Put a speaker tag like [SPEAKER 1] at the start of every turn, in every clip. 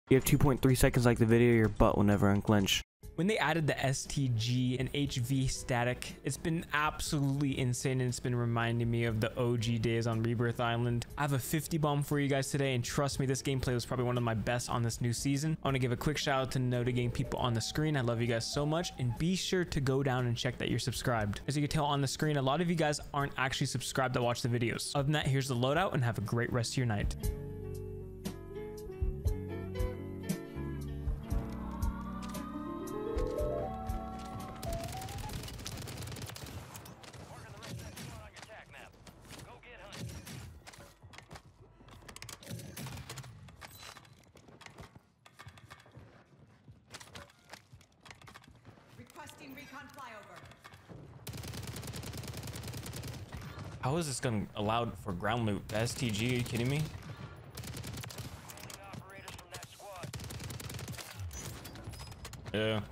[SPEAKER 1] You have 2.3 seconds like the video, your butt will never unclench.
[SPEAKER 2] When they added the STG and HV static, it's been absolutely insane, and it's been reminding me of the OG days on Rebirth Island. I have a 50 bomb for you guys today, and trust me, this gameplay was probably one of my best on this new season. I want to give a quick shout out to Noda Gang people on the screen. I love you guys so much, and be sure to go down and check that you're subscribed. As you can tell on the screen, a lot of you guys aren't actually subscribed that watch the videos. Other than that, here's the loadout, and have a great rest of your night.
[SPEAKER 3] Requesting recon flyover.
[SPEAKER 2] How is this gun allowed for ground loot? The STG, are you kidding me? Yeah.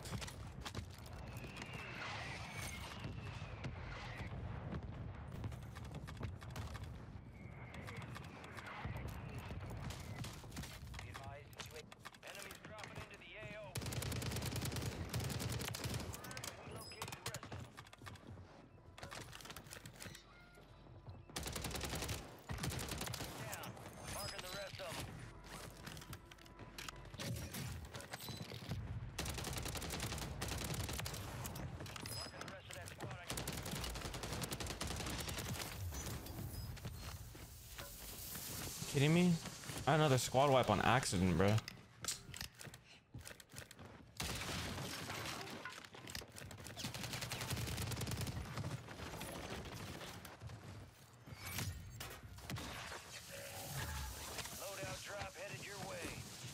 [SPEAKER 2] Kidding me? I had another squad wipe on accident, bro.
[SPEAKER 4] Loadout drop headed your way.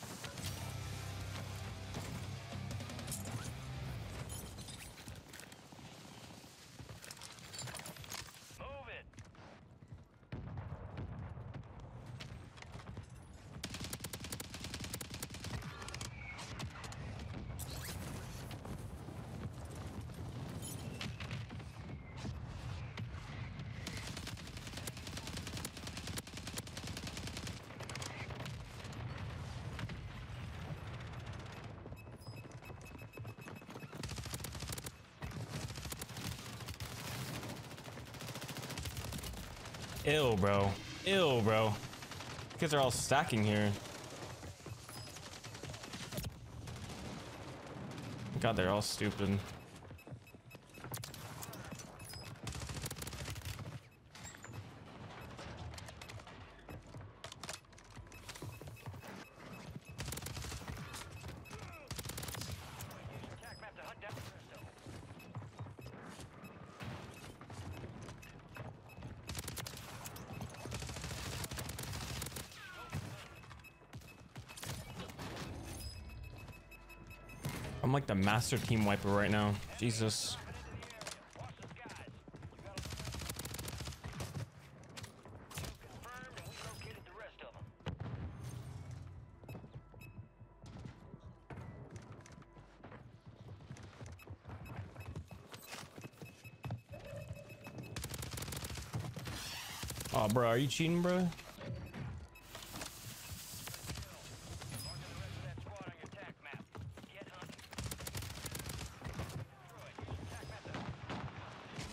[SPEAKER 4] Move it.
[SPEAKER 2] Ill, bro. Ill, bro. Kids are all stacking here. God, they're all stupid.
[SPEAKER 4] Attack map to hunt down the rest of them.
[SPEAKER 2] I'm like the master team wiper right now. Jesus.
[SPEAKER 4] Watch the skies. Confirmed, and we located the rest of them.
[SPEAKER 2] Oh, bro, are you cheating, bro?
[SPEAKER 4] Marking the rest of that squad on your attack map. Get hunting. Destroyed. Attack map to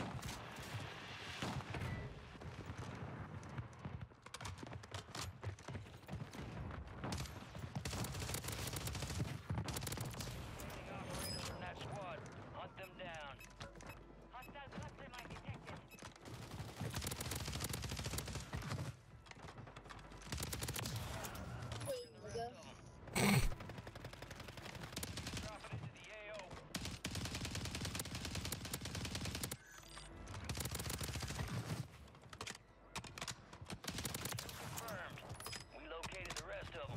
[SPEAKER 4] operators from that squad. Hunt them down. Hostile cluster mine detected. Dropping into the AO. Confirmed. We located the rest of them.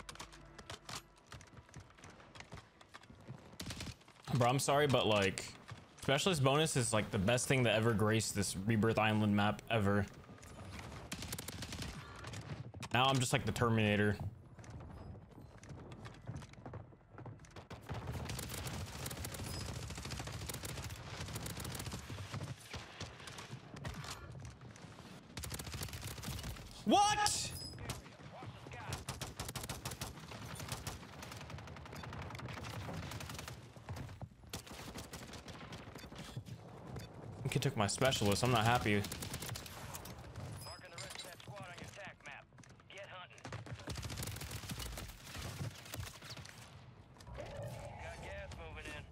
[SPEAKER 2] Bro, I'm sorry, but like, specialist bonus is like the best thing that ever graced this Rebirth Island map ever. Now I'm just like the Terminator. What? Kid took my specialist. I'm not happy.
[SPEAKER 4] Marking the rest of that squad on your attack map. Get hunting. Got gas moving in.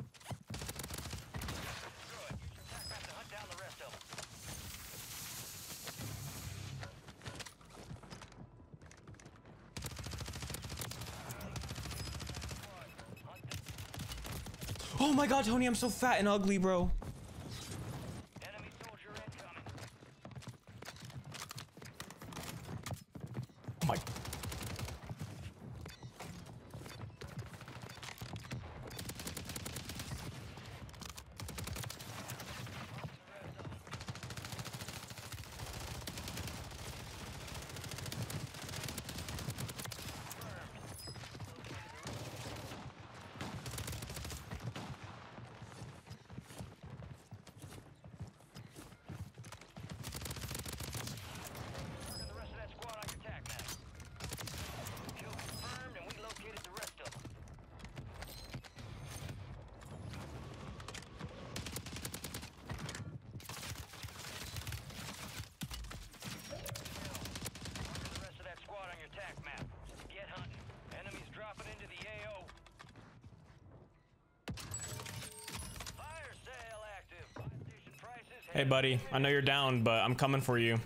[SPEAKER 4] Good. Use your attack map to hunt down the rest of them.
[SPEAKER 2] Oh my god, Tony, I'm so fat and ugly, bro.
[SPEAKER 4] Enemy soldier incoming.
[SPEAKER 2] Oh my.
[SPEAKER 4] Marking the rest of that squad on your attack map. Kill confirmed, and we located the rest of them. Marking the rest of that squad on your attack map. Get hunting. Enemies dropping into the AO. Fire sale active. Buy station prices.
[SPEAKER 2] Hey, buddy. I know you're down, but I'm coming for you.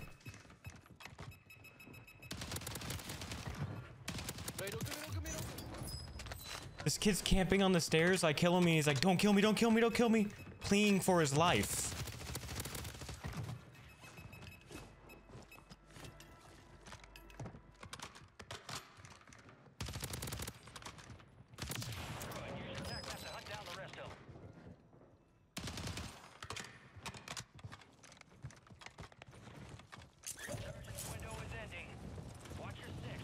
[SPEAKER 2] This kid's camping on the stairs. I kill him. And he's like, "Don't kill me! Don't kill me! Don't kill me!" Pleading for his life.
[SPEAKER 4] Good. Use your attack map to hunt down the rest of them. Sergeant's window is ending. Watch your six.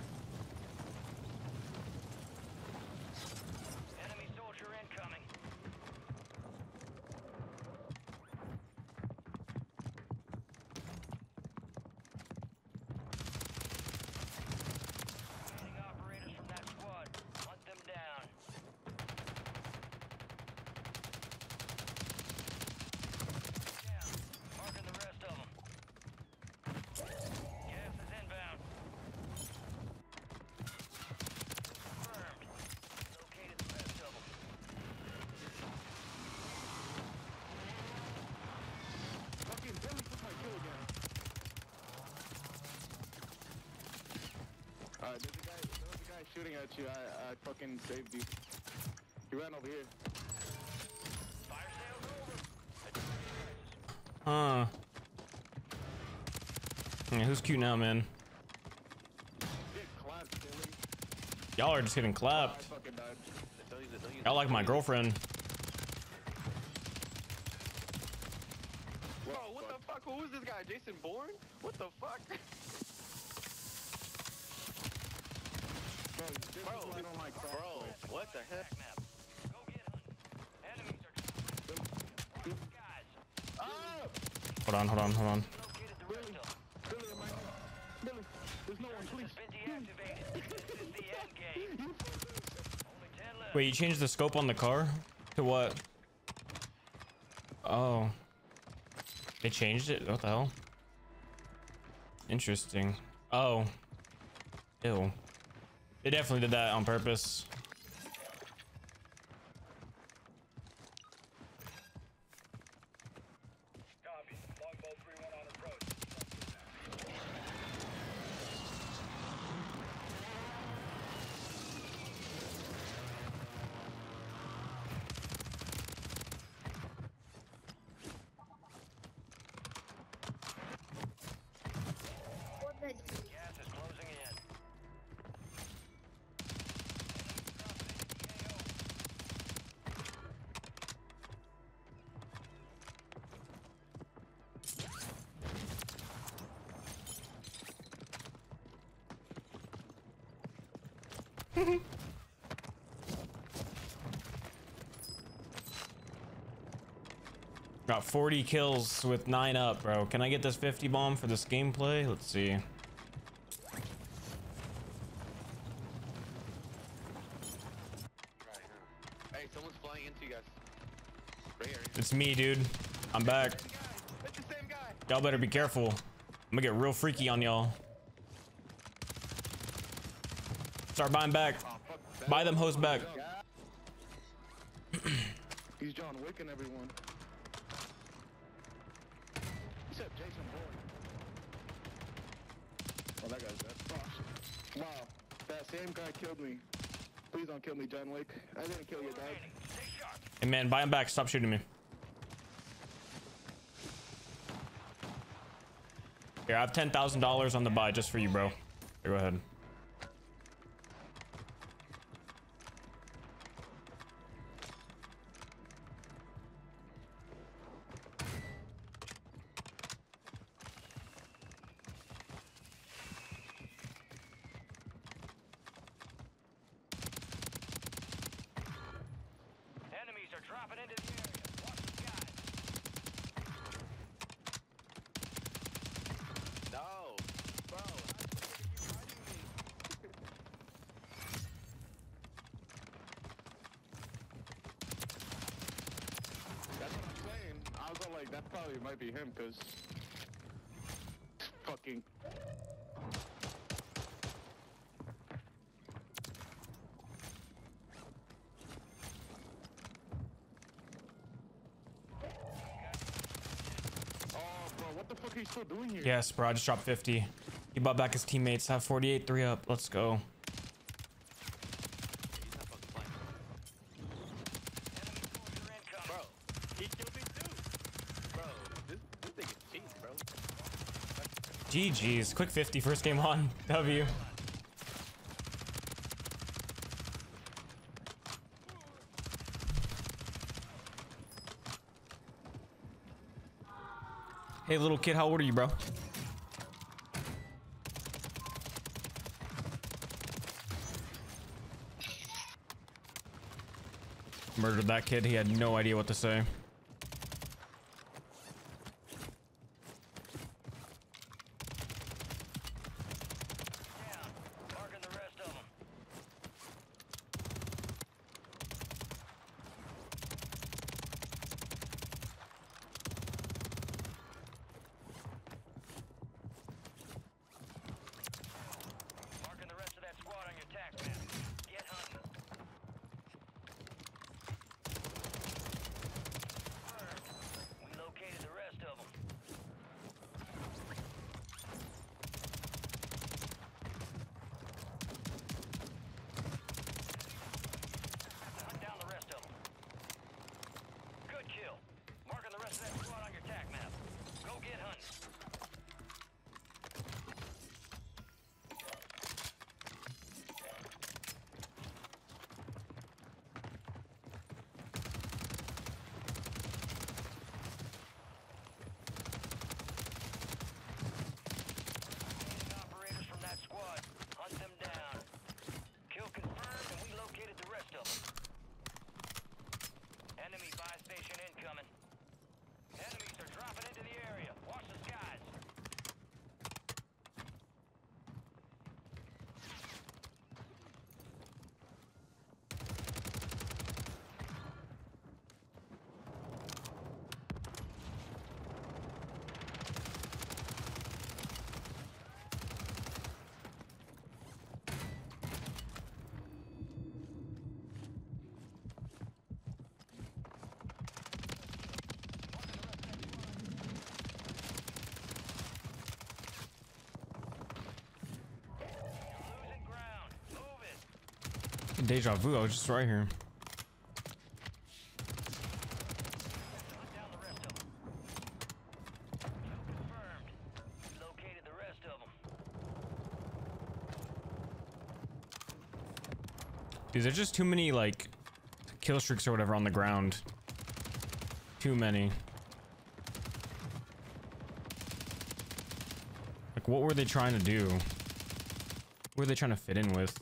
[SPEAKER 4] Enemy soldier incoming. Remaining operators from that squad. Hunt them down. Down. Marking the rest of them. Gas is inbound. Confirmed. Located the rest of them.
[SPEAKER 3] Fucking Billy took my kill again. There's a guy shooting at you. I fucking saved you. He ran over here.
[SPEAKER 4] Fire sale's over.
[SPEAKER 2] Huh. Yeah, who's cute now, man?
[SPEAKER 3] Get clapped, Billy.
[SPEAKER 2] Y'all are just getting
[SPEAKER 3] I
[SPEAKER 2] clapped.
[SPEAKER 3] fucking died.
[SPEAKER 2] Y'all like my girlfriend.
[SPEAKER 3] Bro, what the fuck? Who is this guy? Jason Bourne? What the fuck? Bro, this is why I don't like Crossbow.
[SPEAKER 5] What the heck?
[SPEAKER 4] Attack map. Go get hunting. Enemies are watch the skies.
[SPEAKER 3] Ah!
[SPEAKER 2] Hold on, hold on, hold on.
[SPEAKER 4] Located the rest of them.
[SPEAKER 3] Billy, am I... Billy, there's no one, please.
[SPEAKER 4] Has been deactivated. This is the end game. Only 10 left.
[SPEAKER 2] Wait, you changed the scope on the car? To what? Oh. They changed it? What the hell? Interesting. Oh. Ew. They definitely did that on purpose.
[SPEAKER 4] Copy. Longbow 3-1 on approach. Gas is closing in.
[SPEAKER 2] Got 40 kills with 9 up, bro. Can I get this 50 bomb for this gameplay? Let's see.
[SPEAKER 5] Hey, someone's flying into you guys. Right here.
[SPEAKER 2] It's me, dude. I'm back.
[SPEAKER 3] It's the same guy.
[SPEAKER 2] Y'all better be careful. I'm gonna get real freaky on y'all. Start buying back.
[SPEAKER 3] Oh, fuck that.
[SPEAKER 2] Buy them hoes back.
[SPEAKER 3] He's John Wick and everyone. Except Jason Bourne. Oh, that guy's dead. Oh, wow, that same guy killed me. Please don't kill me, John Wick. I didn't kill your dog.
[SPEAKER 2] Hey man, buy them back. Stop shooting me. Here, I have $10,000 on the buy just for you, bro. Here, go ahead.
[SPEAKER 4] Enemies are dropping into the area. Watch the skies.
[SPEAKER 3] No, bro. How you keep fighting me? That's what I'm saying. I was all like, that probably might be him, cause fucking. Oh, bro, what the fuck are you still doing here?
[SPEAKER 2] Yes, bro. I just dropped 50. He bought back his teammates. I have 48, 3 up. Let's go.
[SPEAKER 3] Bro, he killed me too. Bro, this thing is cheap, bro.
[SPEAKER 2] GG's. Quick 50. First game on. W. Hey, little kid. How old are you, bro? Murdered that kid. He had no idea what to say.
[SPEAKER 4] Down. Marking the rest of them. Marking the rest of that squad on your tac map. Get hunting. We located the rest of them. Hunt down the rest of them. Good kill. Marking the rest of that squad on your tac map. Go get hunting. Operators from that squad. Hunt them down. Kill confirmed, and we located the rest of them. Enemy buy station incoming. Enemies are dropping into the area. Watch the skies. Losing ground. Move it.
[SPEAKER 2] Deja vu. I was just right here.
[SPEAKER 4] Hunt down the rest of them. Kill confirmed. We located the rest of them.
[SPEAKER 2] Dude, there's just too many, like, kill streaks or whatever on the ground. Too many. Like, what were they trying to do? What were they trying to fit in with?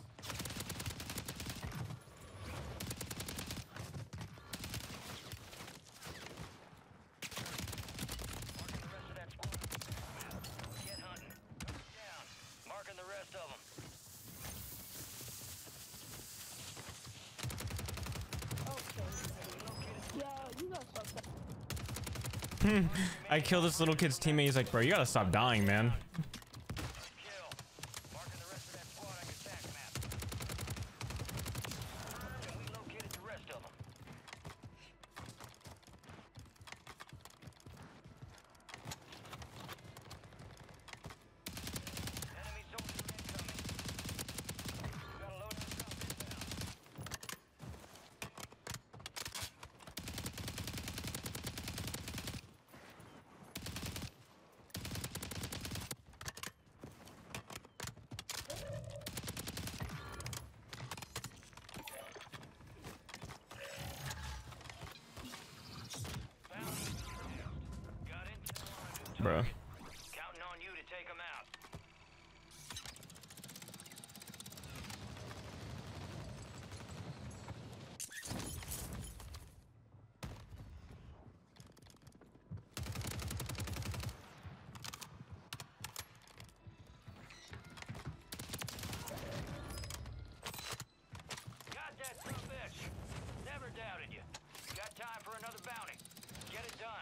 [SPEAKER 4] Marking the rest of that squad. Get hunting. Down. Marking the rest of them.
[SPEAKER 5] Okay. Yeah, you got fucked up.
[SPEAKER 2] I killed this little kid's teammate. He's like, bro, you gotta stop dying, man.
[SPEAKER 4] Kill. Marking the rest of that squad on your attack map. And we located the rest of them. Enemy soldier incoming. Got a load of stuff inbound. Got intel on a new
[SPEAKER 2] Bro.
[SPEAKER 4] target. Counting on you to take them out. Got that son of a bitch. Never doubted you. Got time for another bounty. Get it done.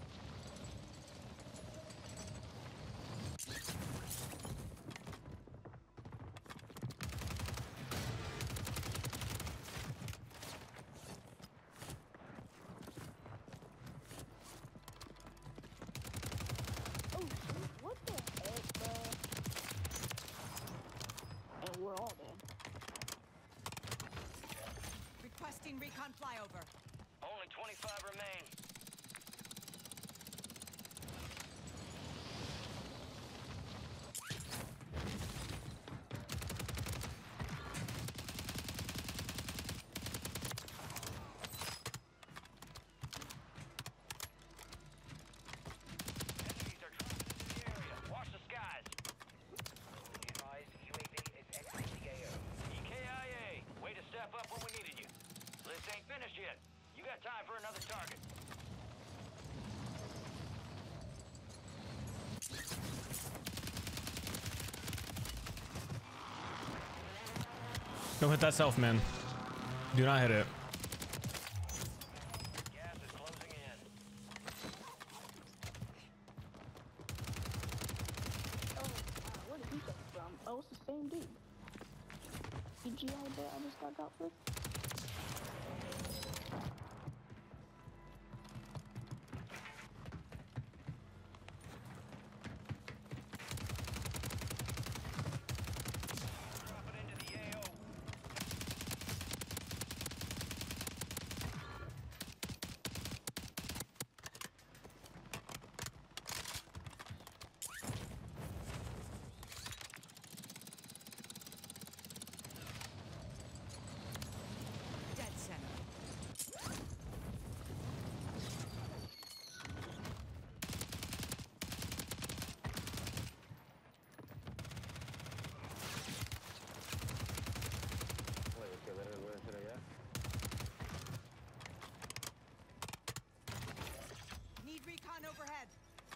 [SPEAKER 5] Oh, shoot, what the heck, bro? And we're all dead.
[SPEAKER 6] Requesting recon flyover.
[SPEAKER 4] Only 25 remain. Enemies are dropping into the area. Watch the skies. UAV is exiting the AO. EKIA, way to step up when we needed you. This ain't finished yet. You got time for another target.
[SPEAKER 2] Don't hit that self, man. Do not hit it.
[SPEAKER 4] Gas is closing in.
[SPEAKER 5] Oh, where did he come from? Oh, it's the same dude. CGI that I just got with?
[SPEAKER 4] Dropping into the AO.
[SPEAKER 6] Dead center. Need recon overhead.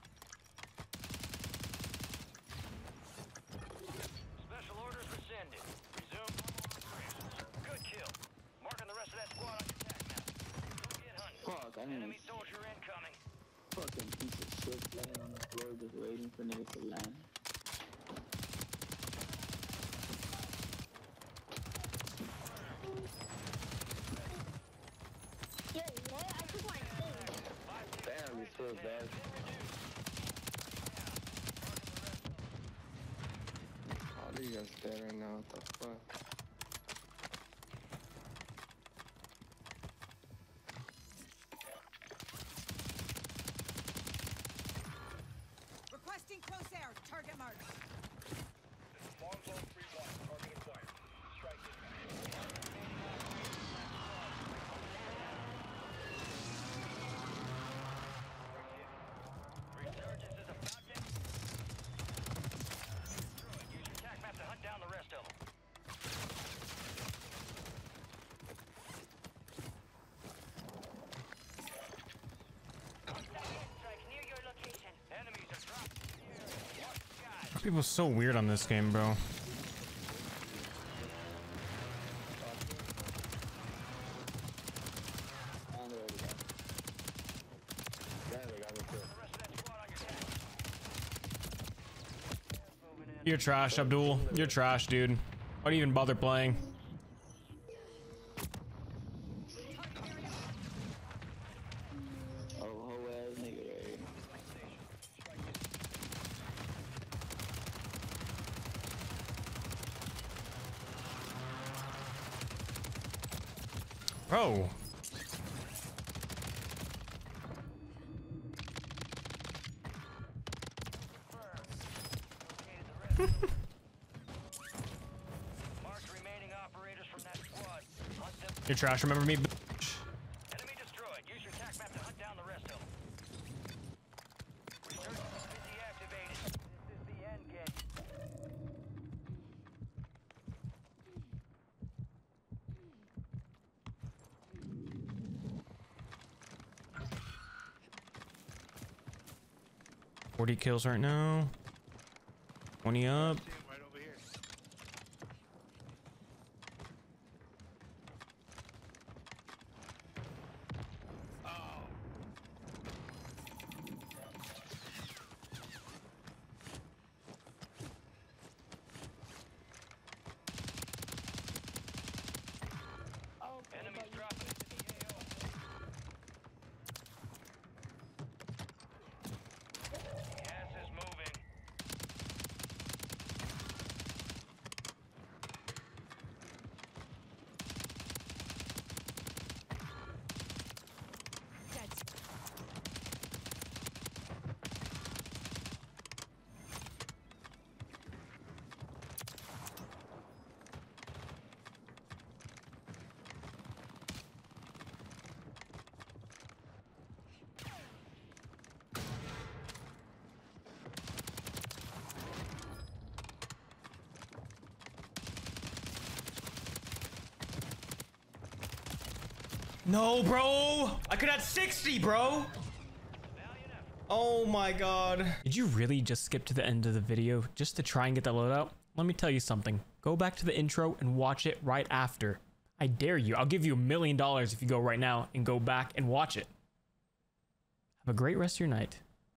[SPEAKER 4] Special orders rescinded. Resume normal operations. Good kill. Marking the rest of that squad on your attack map. Go get hunting.
[SPEAKER 3] Fuck, I mean,
[SPEAKER 4] Enemy soldier incoming.
[SPEAKER 3] fucking piece of shit laying on the floor just waiting for niggas to land.
[SPEAKER 5] Yeah, what? I just want to say.
[SPEAKER 3] Damn, these fools bad. How do you guys dead right now? What the fuck?
[SPEAKER 6] Requesting close air. Target marked.
[SPEAKER 4] Longbow 3-1. Target acquired. Strike Resurgence is about to... Destroyed. Use your attack map to hunt down the rest of them. Strike near your location. Enemies are dropping in the area. Watch the skies.
[SPEAKER 2] People so weird on this game, bro.
[SPEAKER 3] And they already got me. Yeah, they got me too.
[SPEAKER 2] You're trash, Abdul. You're trash, dude. Why do you even bother playing?
[SPEAKER 3] Oh, whole ass nigga right here.
[SPEAKER 2] Bro.
[SPEAKER 4] Mark remaining operators from that squad. Hunt them.
[SPEAKER 2] You're trash, remember me?
[SPEAKER 4] Enemy destroyed. Use your tac map to hunt down the rest of them. Resurgence is deactivated. This is the end game.
[SPEAKER 2] – 40 kills right now. 20 up.
[SPEAKER 3] Right over here.
[SPEAKER 4] Enemies dropping into the AO. Gas is moving.
[SPEAKER 6] Dead.
[SPEAKER 2] No, bro. I could have 60, bro. Oh my god. Did you really just skip to the end of the video just to try and get the loadout? Let me tell you something. Go back to the intro and watch it right after. I dare you. I'll give you $1 million if you go right now and go back and watch it. Have a great rest of your night.